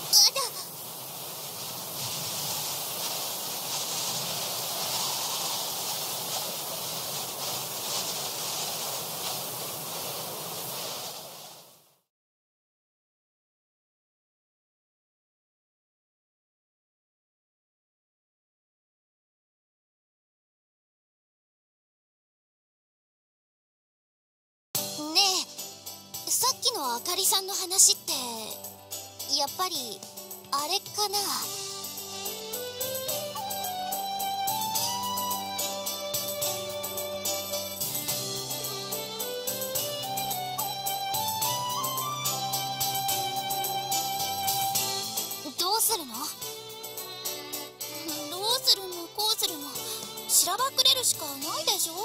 ねえ、さっきのあかりさんの話ってやっぱりあれかな。どうするの？どうするのこうするの、しらばっくれるしかないでしょ。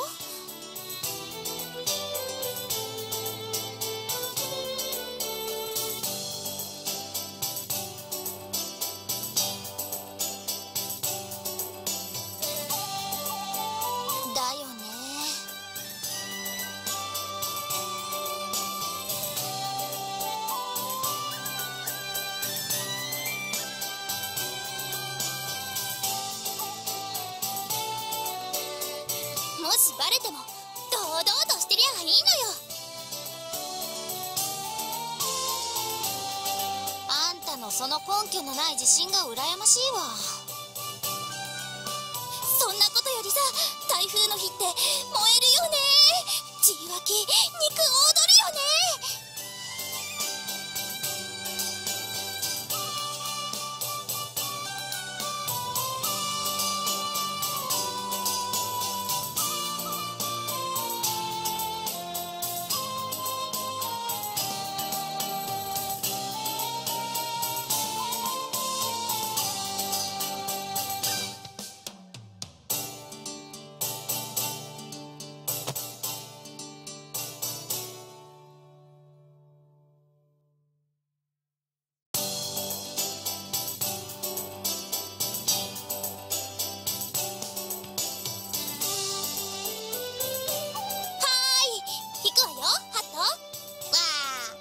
だよね。もしバレても堂々としてりゃいいのよ。あんたのその根拠のない自信が羨ましいわ。そんなことよりさ、台風の日って燃えるよね。じいわき肉踊るよね。行くわよ、ハット。わあ。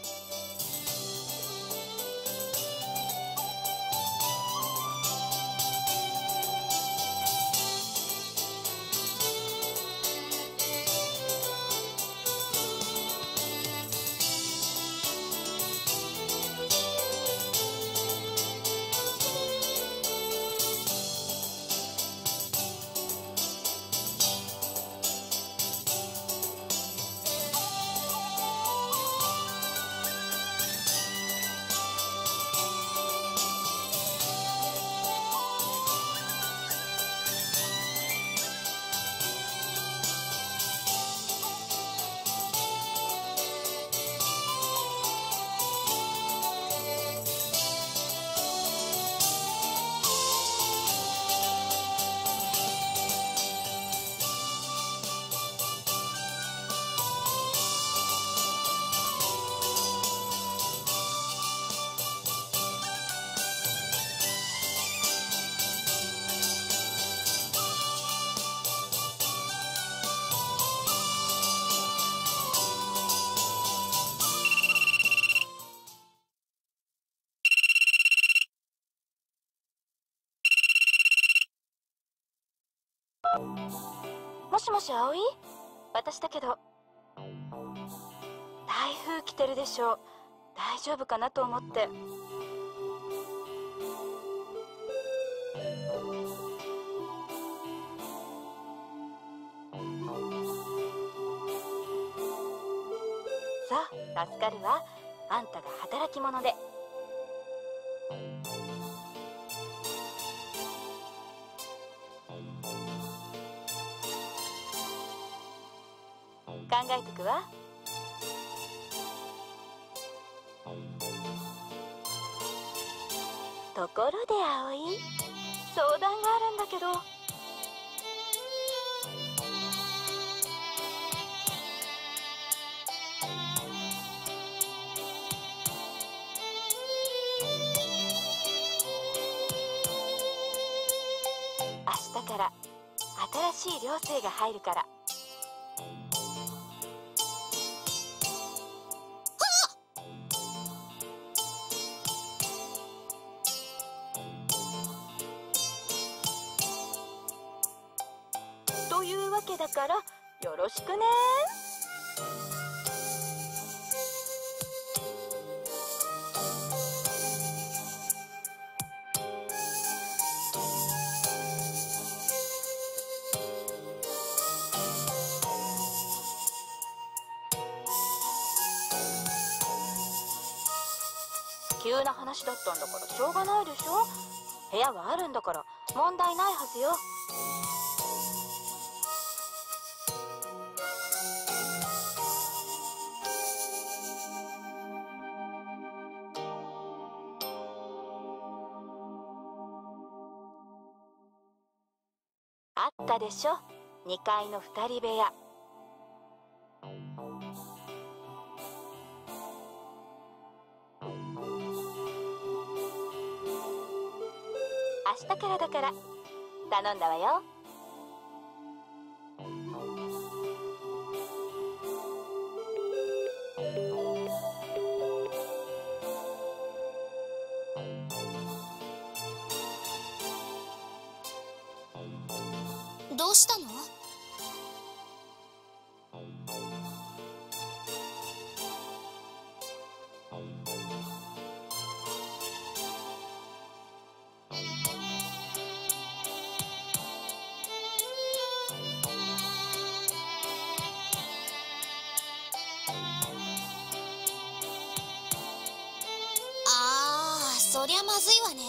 もしもし葵？私だけど。台風来てるでしょ。大丈夫かなと思って。さあ助かるわ、あんたが働き者で。考えとくわ。ところで葵、相談があるんだけど。明日から新しい寮生が入るから。 けだからよろしくね。急な話だったんだからしょうがないでしょ。部屋はあるんだから問題ないはずよ。あったでしょ、2階の2人部屋。明日からだから頼んだわよ。 どうしたの？そりゃまずいわね。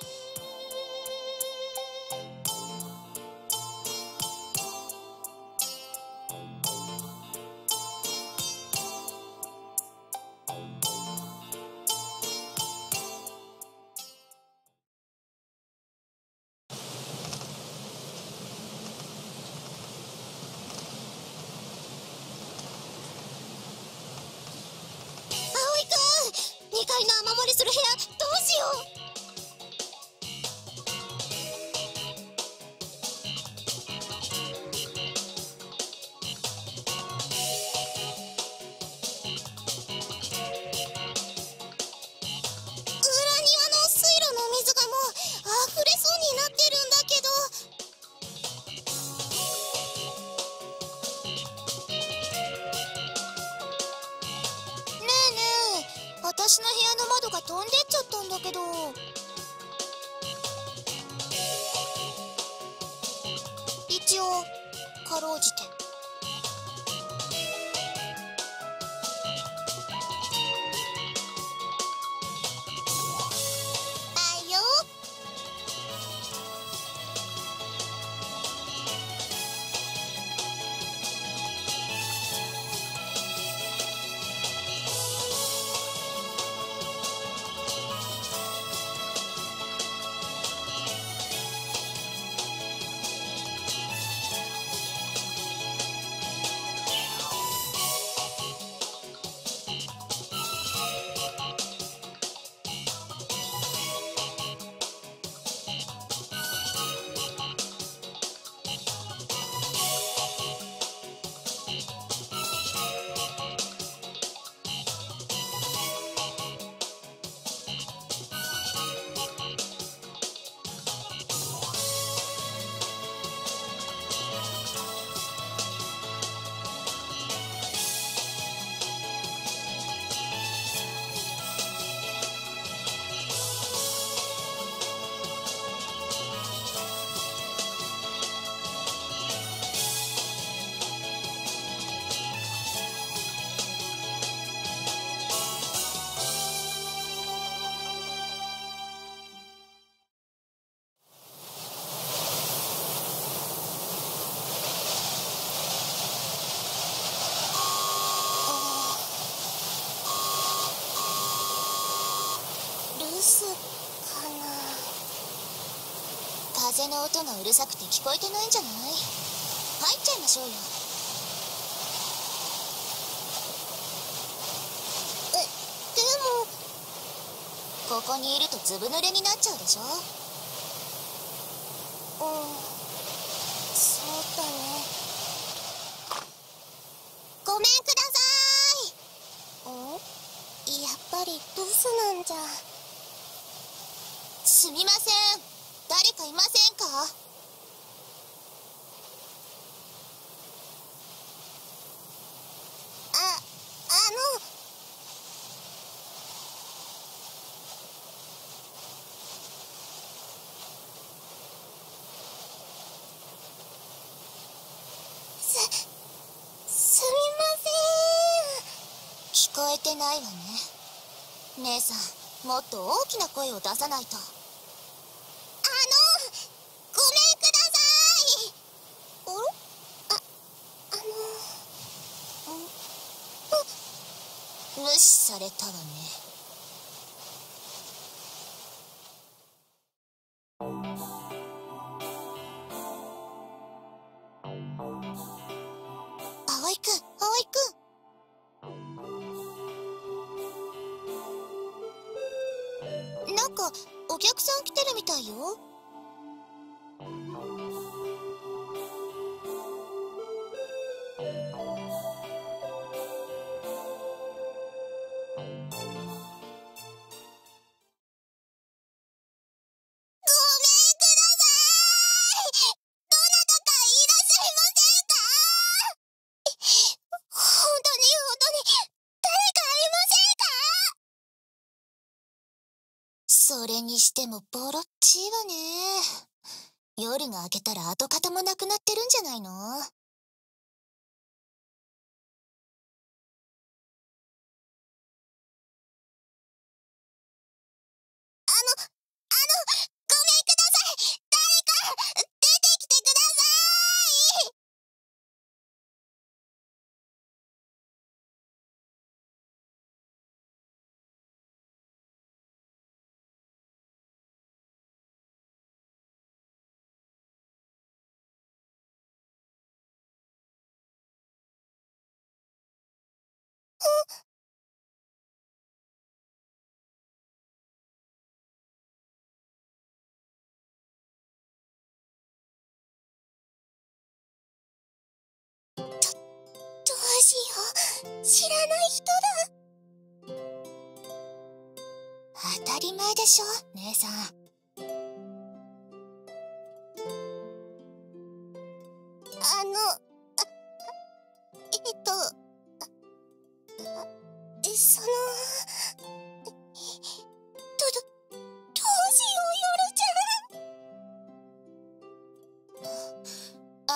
葵くん、2階の雨漏りする部屋どうしよう。私の部屋の窓が飛んでっちゃったんだけど。一応かろうじて。あいよ。風の音がうるさくて聞こえてないんじゃない？入っちゃいましょうよ。でもここにいるとずぶ濡れになっちゃうでしょ。そうだね。ごめんください。やっぱりブスなんじゃ。すみません。誰かいませんか？ 聞こえてないわね。姉さん、もっと大きな声を出さないと。ごめんください。無視されたわね。葵くん、葵くん。なんかお客さん来てるみたいよ。それにしてもボロっちいわね。夜が明けたら跡形もなくなってるんじゃないの？ごめんください。誰か出てきてください。どうしよう、知らない人だ。当たり前でしょ、姉さん。あの、あえっと、その、どうしよう、夜ちゃん。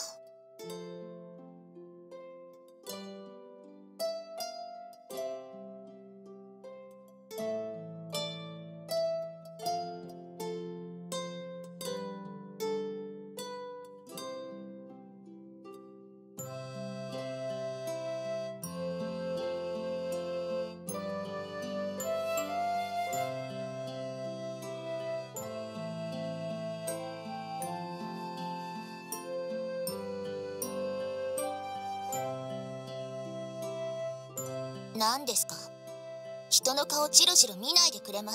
何ですか？人の顔じろじろ見ないでくれます？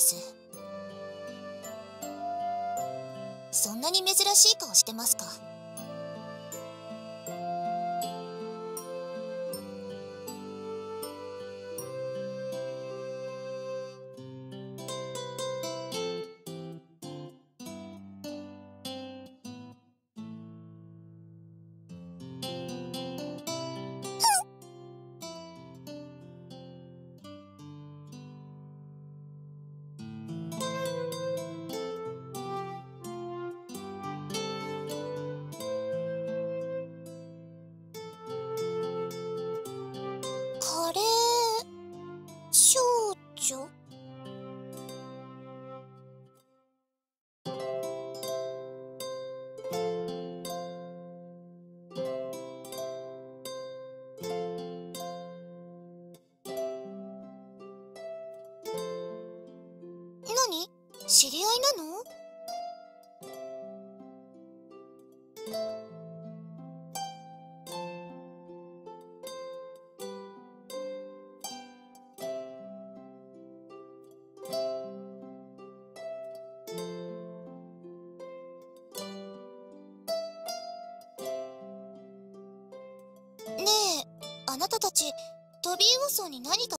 そんなに珍しい顔してますか？カレー少女？何？知り合いなの？ねえ、あなたたちトビウオソウに何か